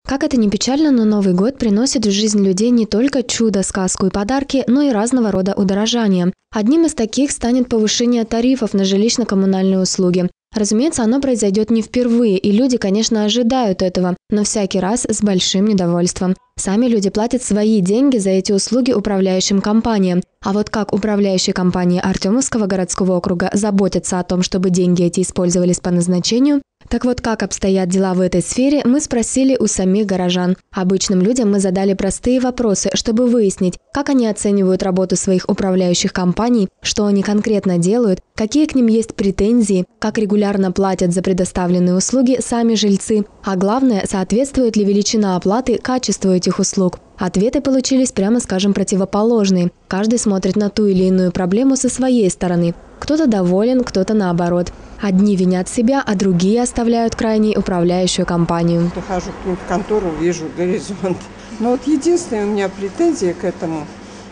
Как это ни печально, но Новый год приносит в жизнь людей не только чудо, сказку и подарки, но и разного рода удорожания. Одним из таких станет повышение тарифов на жилищно-коммунальные услуги. Разумеется, оно произойдет не впервые, и люди, конечно, ожидают этого, но всякий раз с большим недовольством. Сами люди платят свои деньги за эти услуги управляющим компаниям. А вот как управляющие компании Артемовского городского округа заботятся о том, чтобы деньги эти использовались по назначению, так вот, как обстоят дела в этой сфере, мы спросили у самих горожан. Обычным людям мы задали простые вопросы, чтобы выяснить, как они оценивают работу своих управляющих компаний, что они конкретно делают, какие к ним есть претензии, как регулярно платят за предоставленные услуги сами жильцы, а главное, соответствует ли величина оплаты качеству этих услуг. Ответы получились, прямо скажем, противоположные. Каждый смотрит на ту или иную проблему со своей стороны. Кто-то доволен, кто-то наоборот. Одни винят себя, а другие оставляют крайней управляющую компанию. Прихожу к ним в контору, вижу горизонт. Но вот единственная у меня претензия к этому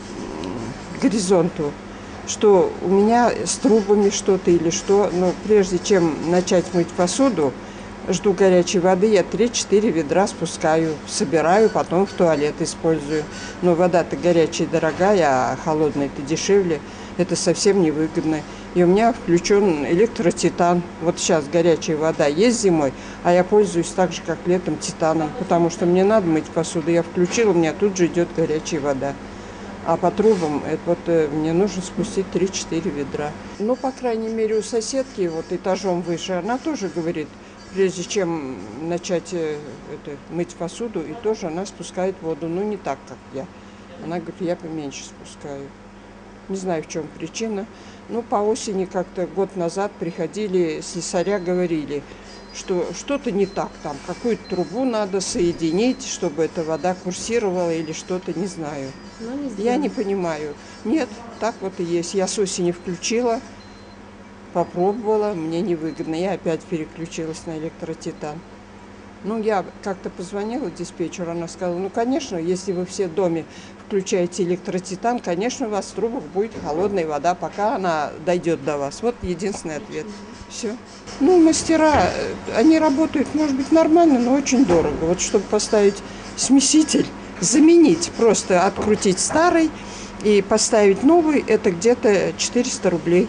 горизонту, что у меня с трубами что-то или что. Но прежде чем начать мыть посуду, жду горячей воды, я 3-4 ведра спускаю, собираю, потом в туалет использую. Но вода-то горячая дорогая, а холодная-то дешевле. Это совсем невыгодно. И у меня включен электротитан. Вот сейчас горячая вода есть зимой, а я пользуюсь так же, как летом, титаном. Потому что мне надо мыть посуду. Я включила, у меня тут же идет горячая вода. А по трубам мне нужно спустить 3-4 ведра. Ну, по крайней мере, у соседки, вот этажом выше, она тоже говорит, прежде чем начать мыть посуду, и тоже она спускает воду. Ну, не так, как я. Она говорит, я поменьше спускаю. Не знаю, в чем причина. Ну, по осени как-то год назад приходили, слесаря говорили, что что-то не так там. Какую-то трубу надо соединить, чтобы эта вода курсировала или что-то, не знаю. Я не понимаю. Нет, так вот и есть. Я с осени включила, попробовала, мне невыгодно. Я опять переключилась на электротитан. Ну, я как-то позвонила диспетчеру, она сказала, ну, конечно, если вы все в доме включаете электротитан, конечно, у вас в трубах будет холодная вода, пока она дойдет до вас. Вот единственный ответ. Все. Ну, мастера, они работают, может быть, нормально, но очень дорого. Вот чтобы поставить смеситель, заменить, просто открутить старый и поставить новый, это где-то 400 рублей.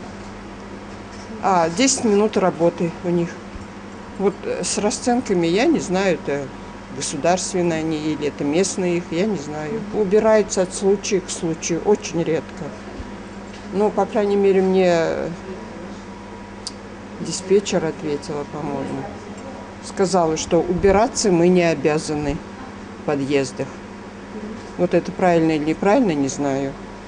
А 10 минут работы у них. Вот с расценками я не знаю, это государственные они или это местные их, я не знаю. Убираются от случая к случаю, очень редко. Но, по крайней мере, мне диспетчер ответила, по-моему. Сказала, что убираться мы не обязаны в подъездах. Вот это правильно или неправильно, не знаю.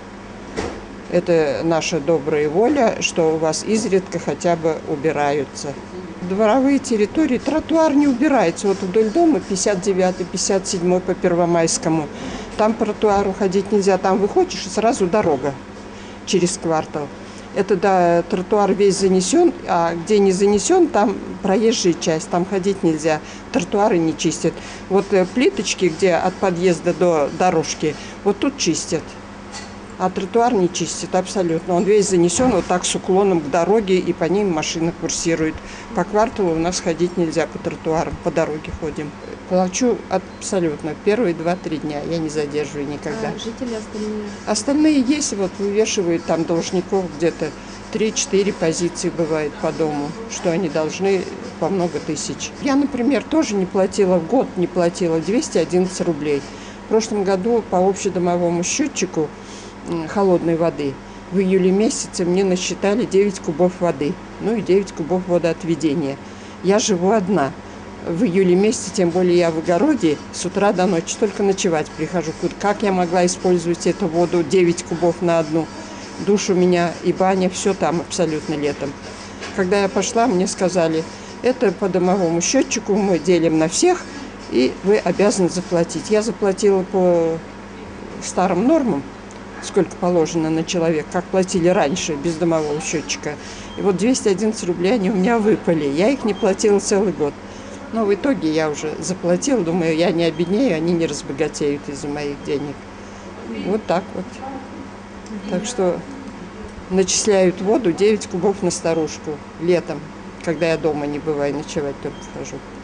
Это наша добрая воля, что у вас изредка хотя бы убираются. Дворовые территории, тротуар не убирается. Вот вдоль дома 59-й, 57-й по Первомайскому. Там по тротуару ходить нельзя. Там выходишь и сразу дорога через квартал. Это, да, тротуар весь занесен, а где не занесен, там проезжая часть, там ходить нельзя. Тротуары не чистят. Вот плиточки, где от подъезда до дорожки, вот тут чистят. А тротуар не чистит абсолютно. Он весь занесен вот так с уклоном к дороге, и по ним машина курсирует. По кварталу у нас ходить нельзя по тротуарам, по дороге ходим. Плачу абсолютно. Первые 2-3 дня я не задерживаю никогда. А жители остальные? Остальные есть, вот вывешивают там должников где-то 3-4 позиции бывает по дому, что они должны по много тысяч. Я, например, тоже не платила, в год не платила 211 рублей. В прошлом году по общедомовому счетчику холодной воды в июле месяце мне насчитали 9 кубов воды, ну и 9 кубов водоотведения. Я живу одна. В июле месяце, тем более я в огороде, с утра до ночи только ночевать прихожу. Как я могла использовать эту воду 9 кубов на одну? Душ у меня и баня, все там абсолютно летом. Когда я пошла, мне сказали, это по домовому счетчику, мы делим на всех, и вы обязаны заплатить. Я заплатила по старым нормам, сколько положено на человека, как платили раньше, без домового счетчика. И вот 211 рублей они у меня выпали. Я их не платила целый год. Но в итоге я уже заплатила. Думаю, я не обеднею, они не разбогатеют из-за моих денег. Вот так вот. Так что начисляют воду 9 кубов на старушку летом, когда я дома не бываю, ночевать только хожу.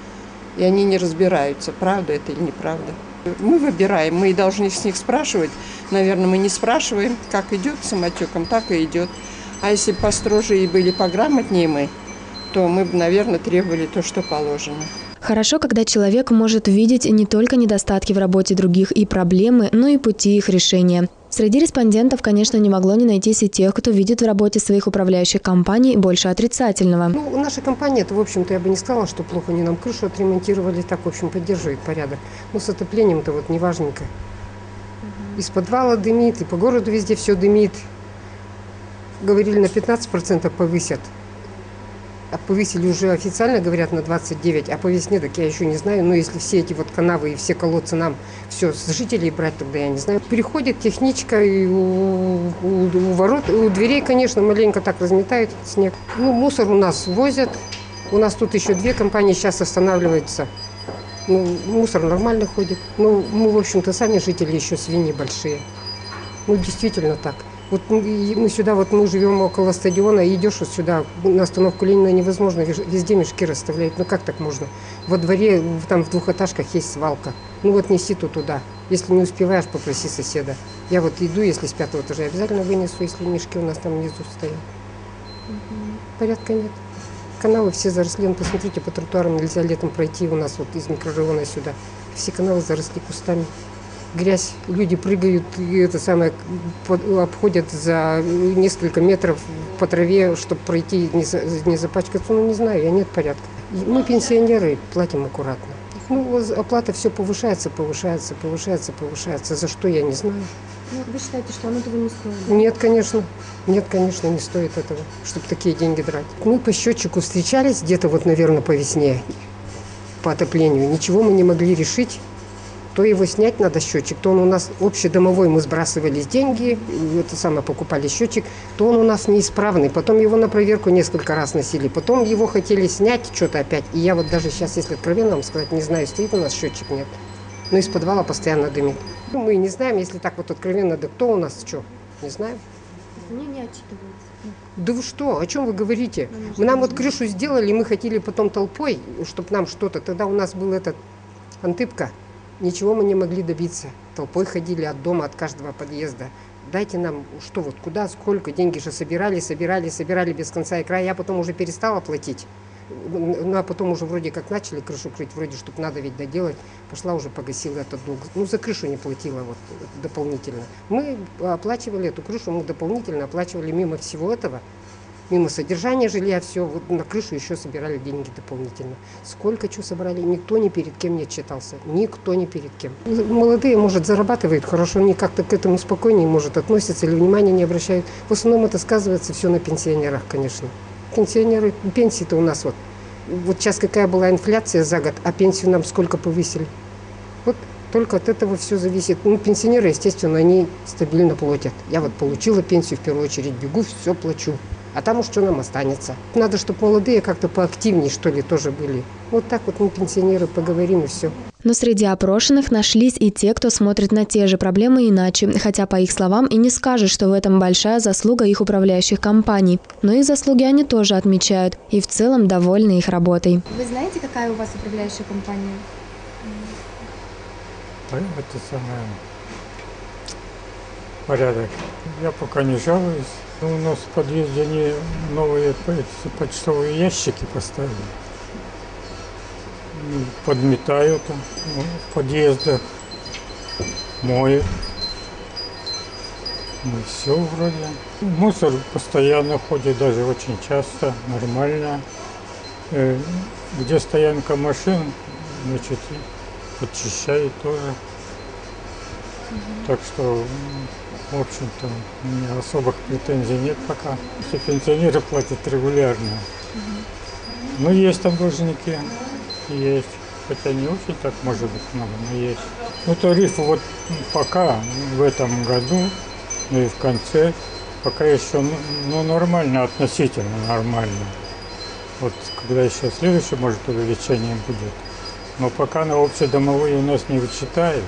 И они не разбираются, правда это или неправда. Мы выбираем, мы и должны с них спрашивать. Наверное, мы не спрашиваем, как идет самотеком, так и идет. А если построже и были пограмотнее мы, то мы бы, наверное, требовали то, что положено. Хорошо, когда человек может видеть не только недостатки в работе других и проблемы, но и пути их решения. Среди респондентов, конечно, не могло не найтись и тех, кто видит в работе своих управляющих компаний больше отрицательного. Ну, наша компания, это, в общем-то, я бы не сказала, что плохо, они нам крышу отремонтировали, так, в общем, поддерживает порядок. Но с отоплением-то вот неважненько. Из подвала дымит, и по городу везде все дымит. Говорили, на 15% повысят. А повысили уже официально, говорят, на 29, а по весне, так я еще не знаю. Но если все эти вот канавы и все колодцы нам все с жителей брать, тогда я не знаю. Переходит техничка, и у ворот, у дверей, конечно, маленько так разметают снег. Ну, мусор у нас возят. У нас тут еще 2 компании сейчас останавливаются. Ну, мусор нормально ходит. Ну, мы, в общем-то, сами жители еще свиньи большие. Ну, действительно так. Вот мы сюда, вот мы живем около стадиона, и идешь вот сюда, на остановку Ленина невозможно, везде мешки расставляют. Ну как так можно? Во дворе, там в 2 этажках есть свалка. Ну вот неси туда. Если не успеваешь, попроси соседа. Я вот иду, если с 5 этажа, обязательно вынесу, если мешки у нас там внизу стоят. Порядка нет. Каналы все заросли. Ну, посмотрите, по тротуарам нельзя летом пройти у нас вот из микрорайона сюда. Все каналы заросли кустами. Грязь, люди прыгают, и это самое, обходят за несколько метров по траве, чтобы пройти, не запачкаться. Ну, не знаю, я нет порядка. Мы пенсионеры, платим аккуратно. Ну, оплата все повышается. За что, я не знаю. Ну, вы считаете, что оно этого не стоит? Нет, конечно, не стоит этого, чтобы такие деньги драть. Мы по счетчику встречались где-то вот, наверное, по весне, по отоплению. Ничего мы не могли решить. То его снять надо счетчик, то он у нас общедомовой, мы сбрасывались деньги, это самое, покупали счетчик, то он у нас неисправный. Потом его на проверку несколько раз носили, потом его хотели снять что-то опять. И я вот даже сейчас, если откровенно вам сказать, не знаю, стоит у нас счетчик, нет. Но из подвала постоянно дымит. Ну, мы не знаем, если так вот откровенно, да кто у нас что, не знаем. Мне не отчитывается. Да вы что, о чем вы говорите? Нам вот крышу сделали, мы хотели потом толпой, чтобы нам что-то, тогда у нас был этот Антыпка. Ничего мы не могли добиться. Толпой ходили от дома, от каждого подъезда. Дайте нам, что вот, куда, сколько, деньги же собирали без конца и края. Я потом уже перестала платить. Ну, а потом уже вроде как начали крышу крыть, вроде, чтобы надо ведь доделать. Пошла уже погасила этот долг. Ну, за крышу не платила вот дополнительно. Мы оплачивали эту крышу, мы дополнительно оплачивали мимо всего этого. Мимо содержания жилья, все, вот на крышу еще собирали деньги дополнительно. Сколько чего собрали, никто ни перед кем не отчитался. Никто ни перед кем. Молодые, может, зарабатывают хорошо, они как-то к этому спокойнее, может, относятся или внимания не обращают. В основном это сказывается все на пенсионерах, конечно. Пенсионеры, пенсии-то у нас вот. Вот сейчас какая была инфляция за год, а пенсию нам сколько повысили. Вот только от этого все зависит. Ну, пенсионеры, естественно, они стабильно платят. Я вот получила пенсию, в первую очередь бегу, все плачу. А там уж что нам останется. Надо, чтобы молодые как-то поактивнее, что ли, тоже были. Вот так вот мы, пенсионеры, поговорим и все. Но среди опрошенных нашлись и те, кто смотрит на те же проблемы иначе. Хотя, по их словам, и не скажешь, что в этом большая заслуга их управляющих компаний. Но их заслуги они тоже отмечают. И в целом довольны их работой. Вы знаете, какая у вас управляющая компания? Это самое... Порядок. Я пока не жалуюсь. У нас в подъезде они новые почтовые ящики поставили. Подметают в подъездах, моют. Ну, все вроде. Мусор постоянно ходит, даже очень часто, нормально. Где стоянка машин, значит, подчищают тоже. Так что, в общем-то, у меня особых претензий нет пока. Все пенсионеры платят регулярно. Но есть там должники, есть. Хотя не очень так, может быть, много, но есть. Ну, тарифы вот пока, в этом году, ну и в конце, пока еще, ну, нормально, относительно нормально. Вот когда еще следующее, может, увеличение будет. Но пока на общедомовые у нас не вычитают.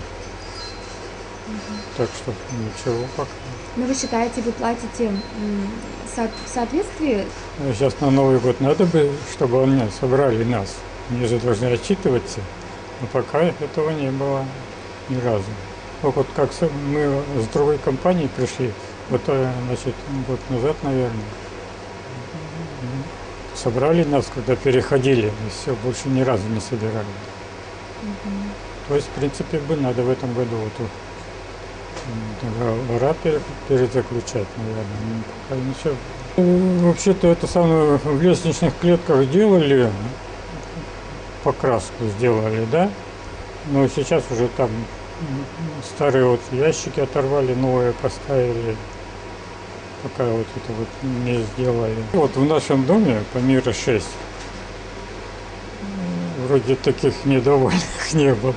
Так что ничего пока. Но вы считаете, вы платите в соответствии? Сейчас на Новый год надо бы, чтобы они собрали нас. Они же должны отчитываться. Но пока этого не было ни разу. Вот как мы с другой компанией пришли, вот, значит, год назад, наверное, собрали нас, когда переходили, и все, больше ни разу не собирали. То есть, в принципе, надо в этом году вот договора перезаключать, наверное. Пока ничего. Вообще-то это самое в лестничных клетках делали, покраску сделали, да? Но сейчас уже там старые вот ящики оторвали, новые поставили. Пока вот это вот не сделали. Вот в нашем доме по миру 6. Вроде таких недовольных не было.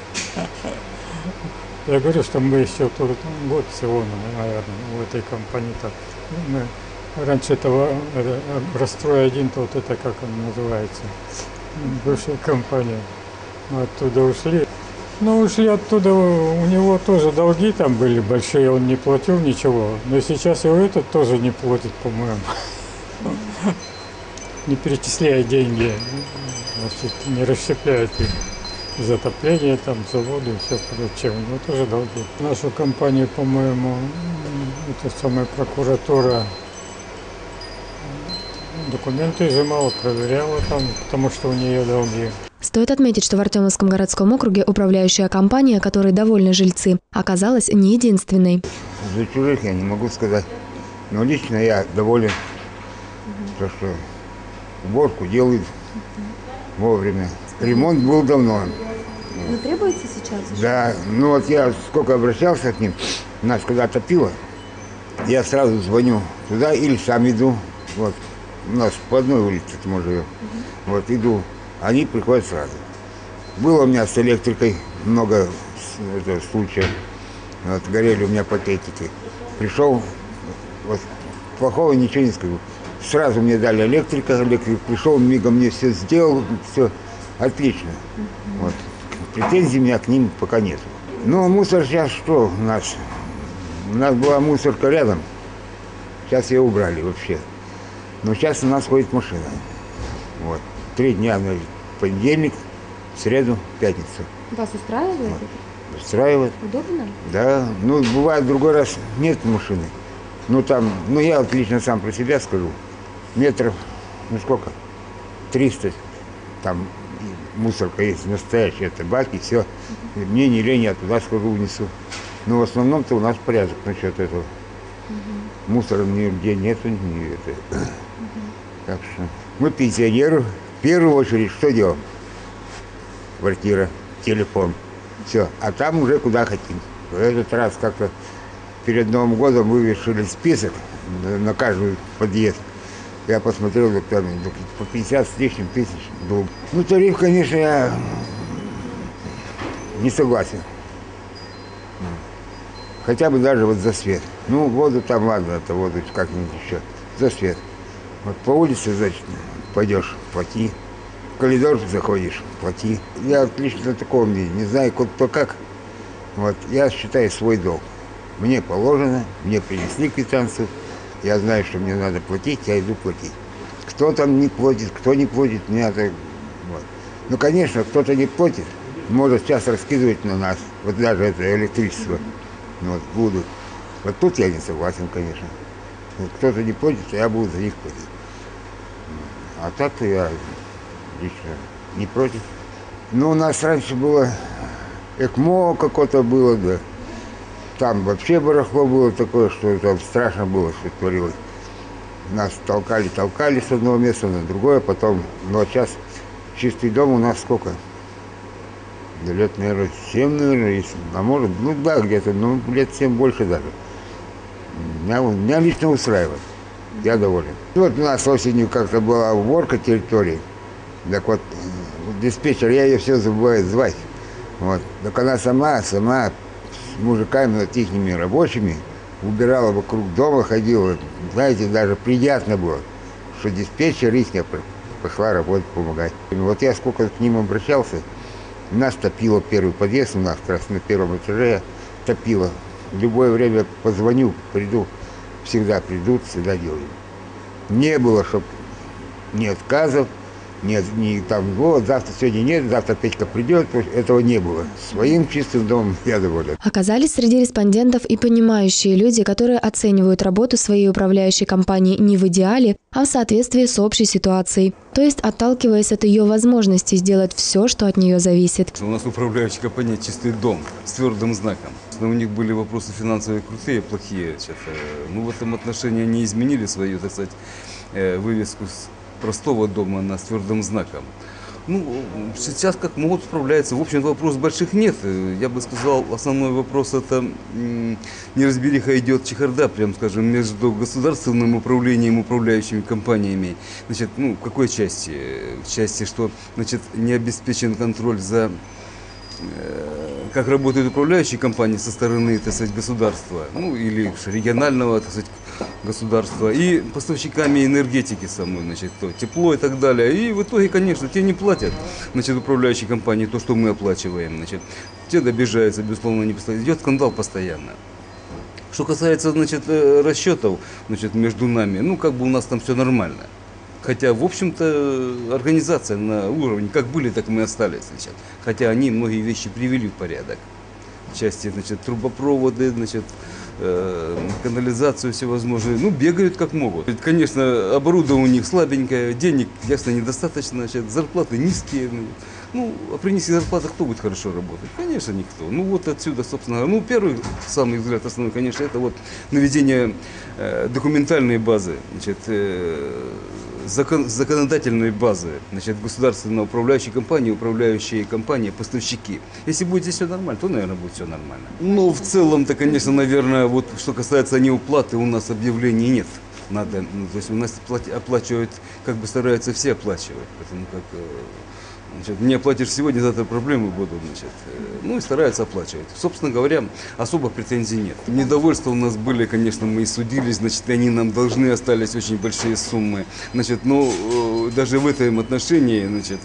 Я говорю, что мы еще тут год всего, наверное, в этой компании. Так. Мы раньше этого Расстрой 1, то вот это как он называется, бывшая компания. Мы оттуда ушли. Но ушли оттуда, у него тоже долги там были большие, он не платил ничего. Но сейчас и этот тоже не платит, по-моему. Не перечисляя деньги, не расщепляет их. За отопление, там, за воду и все прочее. У него тоже долги. Нашу компанию, по-моему, это самая прокуратура документы изымала, проверяла там, потому что у нее долги. Стоит отметить, что в Артемовском городском округе управляющая компания, которой довольны жильцы, оказалась не единственной. За чужих я не могу сказать, но лично я доволен, то, что уборку делают вовремя. Ремонт был давно. Но требуется сейчас? Да, ну вот я сколько обращался к ним, нас когда топило, я сразу звоню туда или сам иду. Вот у нас по одной улице мы живем. Вот иду, они приходят сразу. Было у меня с электрикой много случаев. Вот, горели у меня пакетики. Пришел, вот, плохого ничего не скажу. Сразу мне дали электрик пришел, мигом мне все сделал, все отлично. Вот. Претензий у меня к ним пока нет. Ну, мусор сейчас что у нас? У нас была мусорка рядом. Сейчас ее убрали вообще. Но сейчас у нас ходит машина. Вот. 3 дня, понедельник, среду, пятницу. Вас устраивает Вот. это? Устраивает. Удобно? Да. Ну, бывает, другой раз нет машины. Ну, там, ну, я вот лично сам про себя скажу. Метров, ну, сколько? 300. Там мусорка есть настоящая, это баки, все. Мне не лень, я туда схожу, унесу. Но в основном-то у нас порядок насчет этого. Мусора нигде нету, ни это. Так что мы пенсионеры. В первую очередь что делаем? Квартира, телефон. Все. А там уже куда хотим. В этот раз как-то перед Новым годом вывешили список на каждый подъезд. Я посмотрел, там по 50 с лишним тысяч был. Ну, тариф, конечно, я не согласен. Хотя бы даже вот за свет. Ну, воду там, ладно, это воду как-нибудь еще. За свет. Вот по улице, значит, пойдешь, плати. В коридор заходишь, плати. Я лично такого не знаю, кто как. Вот, я считаю свой долг. Мне положено, мне принесли квитанцию. Я знаю, что мне надо платить, я иду платить. Кто там не платит, кто не платит, мне это... Вот. Ну, конечно, кто-то не платит, может сейчас раскидывать на нас, вот даже это электричество, вот, будут. Вот тут я не согласен, конечно. Вот кто-то не платит, я буду за них платить. А так-то я лично не против. Ну, у нас раньше было ЭКМО какое-то было, да. Там вообще барахло было такое, что там страшно было, что творилось. Нас толкали с одного места на другое, потом, ну а сейчас чистый дом у нас сколько? Да лет, наверное, 7, наверное, если, а может, ну да, где-то, ну лет 7 больше даже. Меня лично устраивает, я доволен. Вот у нас осенью как-то была уборка территории, так вот, диспетчер, я ее все забываю звать. Вот. Так она сама с мужиками, вот ихними рабочими, убирала вокруг дома, ходила. Знаете, даже приятно было, что диспетчер их пошла работать, помогать. Вот я сколько к ним обращался, нас топило первый подъезд, у нас как раз на первом этаже топило. В любое время позвоню, приду, всегда придут, всегда делают. Не было, чтобы ни отказов, Не там, вот, завтра сегодня нет, завтра Петька придет, этого не было. Своим чистым домом я доволен. Оказались среди респондентов и понимающие люди, которые оценивают работу своей управляющей компании не в идеале, а в соответствии с общей ситуацией. То есть отталкиваясь от ее возможности сделать все, что от нее зависит. У нас управляющая компания «Чистый дом» с твердым знаком. Но у них были вопросы финансовые крутые, плохие. Ну, в этом отношении они изменили свою, так сказать, вывеску с простого дома на с твердым знаком. Ну, сейчас как могут справляться. В общем, вопросов больших нет. Я бы сказал, основной вопрос это неразбериха идет чехарда, прям скажем, между государственным управлением и управляющими компаниями. Значит, ну, в какой части? В части, что, значит, не обеспечен контроль за как работают управляющие компании со стороны, так сказать, государства, ну или регионального, так сказать, государства, и поставщиками энергетики самой, значит, то тепло и так далее. И в итоге, конечно, те не платят, значит, управляющие компании то, что мы оплачиваем, значит, те добежаются, безусловно, не поставят. Идет скандал постоянно. Что касается, значит, расчетов, значит, между нами, ну, как бы у нас там все нормально. Хотя, в общем-то, организация на уровне, как были, так мы и остались сейчас. Хотя они многие вещи привели в порядок. В части, значит, трубопроводы, значит, канализацию всевозможную. Ну, бегают как могут. Конечно, оборудование у них слабенькое, денег, ясно, недостаточно, значит, зарплаты низкие. Ну, а при низких зарплатах кто будет хорошо работать? Конечно, никто. Ну, вот отсюда, собственно, ну, первый, самый взгляд основной, конечно, это вот наведение документальной базы, значит, законодательной базы, значит, государственной управляющей компании, поставщики. Если будет здесь все нормально, то, наверное, будет все нормально. Но в целом-то, конечно, наверное, вот что касается неуплаты, у нас объявлений нет. Надо, ну, то есть у нас оплачивают, как бы стараются все оплачивать, потому как, значит, не оплатишь сегодня, завтра проблемы будут, значит, ну и стараются оплачивать. Собственно говоря, особо претензий нет. Недовольства у нас были, конечно, мы и судились, значит, они нам должны, остались очень большие суммы, значит, но даже в этом отношении, значит,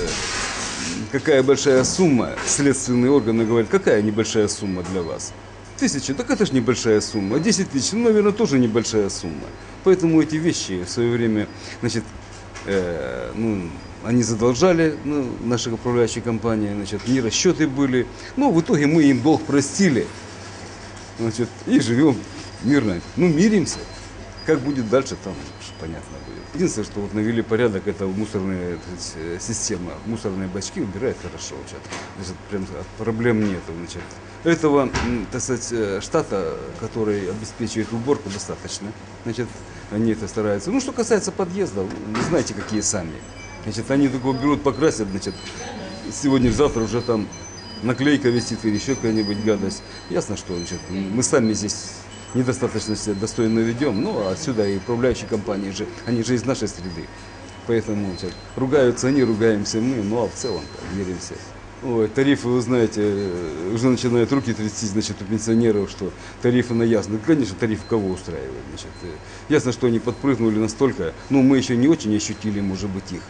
какая большая сумма, следственные органы говорят, какая небольшая сумма для вас? 1000, так это же небольшая сумма, 10 000, ну, наверное, тоже небольшая сумма. Поэтому эти вещи в свое время, значит, ну, они задолжали, ну, наши управляющие компании, значит, не расчеты были. Но в итоге мы им долг простили, значит, и живем мирно. Ну, миримся. Как будет дальше, там понятно будет. Единственное, что вот навели порядок, это мусорная, так сказать, система. Мусорные бачки убирают хорошо. Значит, прям проблем нету. Значит. Этого, так сказать, штата, который обеспечивает уборку, достаточно. Значит, они это стараются. Ну, что касается подъездов, знаете, какие сами. Значит, они только берут, покрасят, значит, сегодня-завтра уже там наклейка висит или еще какая-нибудь гадость. Ясно, что, значит, мы сами здесь недостаточно себя достойно ведем, ну, отсюда и управляющие компании же, они же из нашей среды. Поэтому, значит, ругаются они, ругаемся мы, ну, а в целом-то миримся. Ой, тарифы, вы знаете, уже начинают руки трястись, значит, у пенсионеров, что тарифы на ясно. Конечно, тариф кого устраивает, значит. Ясно, что они подпрыгнули настолько, но мы еще не очень ощутили, может быть, их.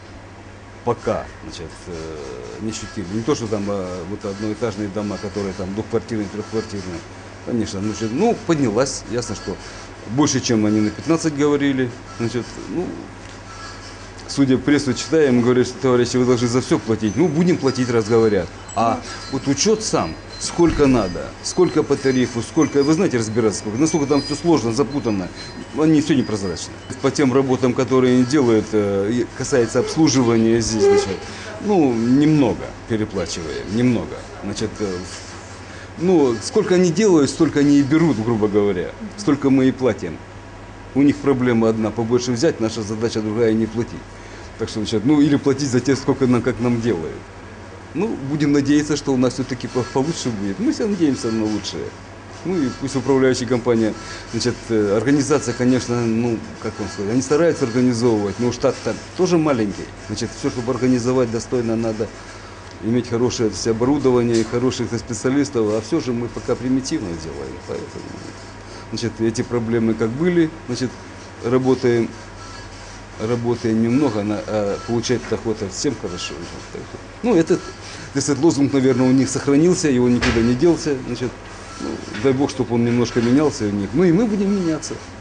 Пока, значит, не ощутили. Не то, что там вот одноэтажные дома, которые там двухквартирные, трехквартирные. Конечно, ну, поднялась, ясно, что больше, чем они на 15 говорили, значит, ну, судя по прессу читаем, говорят, что, товарищи, вы должны за все платить. Ну, будем платить, раз говорят. А вот учет сам, сколько надо, сколько по тарифу, сколько, вы знаете, разбираться, сколько, насколько там все сложно, запутанно, они все непрозрачны. По тем работам, которые они делают, касается обслуживания здесь, значит, ну, немного переплачиваем, немного. Значит, ну, сколько они делают, столько они и берут, грубо говоря, столько мы и платим. У них проблема одна, побольше взять, наша задача другая не платить. Так что, значит, ну, или платить за те, сколько нам, как нам делают. Ну, будем надеяться, что у нас все-таки получше будет. Мы все надеемся на лучшее. Ну, и пусть управляющая компания, значит, организация, конечно, ну, как вам сказать, они стараются организовывать, но штат-то тоже маленький. Значит, все, чтобы организовать достойно, надо иметь хорошее оборудование, хороших специалистов, а все же мы пока примитивно делаем. Поэтому, значит, эти проблемы как были, значит, работаем немного, а получать охота всем хорошо. Ну, этот лозунг, наверное, у них сохранился, и он никуда не делся. Значит, ну, дай бог, чтобы он немножко менялся у них. Ну и мы будем меняться.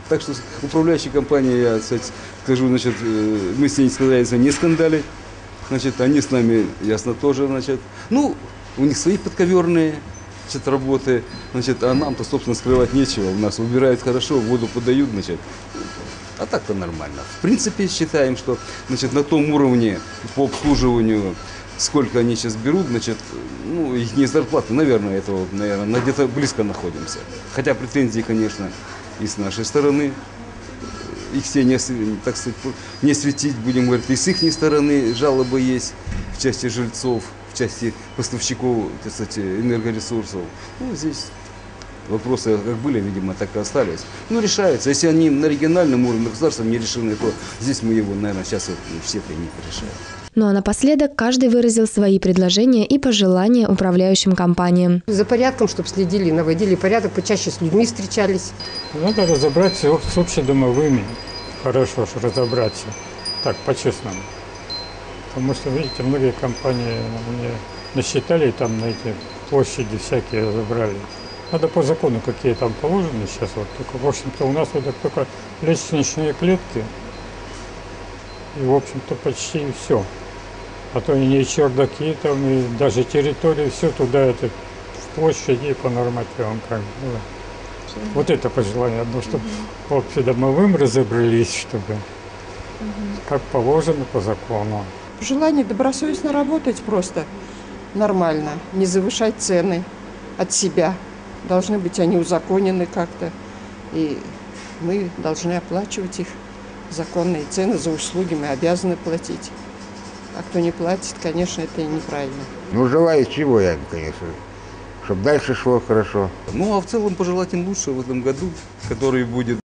Так что управляющая компания, я, кстати, скажу, значит, мы с ней стараемся не скандалить. Значит, они с нами, ясно, тоже, значит, ну, у них свои подковерные, значит, работы, значит, а нам-то, собственно, скрывать нечего. У нас убирают хорошо, воду подают, значит, а так-то нормально. В принципе, считаем, что, значит, на том уровне по обслуживанию, сколько они сейчас берут, значит, ну, их не зарплаты, наверное, этого, наверное, где-то близко находимся. Хотя претензии, конечно, и с нашей стороны. Их все не, так сказать, не светить, будем говорить, и с их стороны жалобы есть в части жильцов, в части поставщиков, так сказать, энергоресурсов. Ну, здесь вопросы как были, видимо, так и остались. Ну, решаются. Если они на региональном уровне, на государственном не решены, то здесь мы его, наверное, сейчас вот все принято решаем. Ну а напоследок каждый выразил свои предложения и пожелания управляющим компаниям. За порядком, чтобы следили, наводили порядок, почаще с людьми встречались. Надо разобраться с общедомовыми. Хорошо, что разобраться. Так, по-честному. Потому что, видите, многие компании мне насчитали, там на эти площади всякие разобрали. Надо по закону, какие там положены сейчас. Вот, только, в общем-то, у нас вот только лестничные клетки. И, в общем-то, почти все. А то и чердаки, там, и даже территории, все туда, это в площади по нормативам. Как было. Вот это пожелание одно, чтобы общедомовым разобрались, чтобы как положено по закону. Желание добросовестно работать просто нормально, не завышать цены от себя. Должны быть они узаконены как-то, и мы должны оплачивать их. Законные цены за услуги мы обязаны платить. А кто не платит, конечно, это неправильно. Ну, желаю чего я, конечно, чтобы дальше шло хорошо. Ну, а в целом пожелать им лучше в этом году, который будет.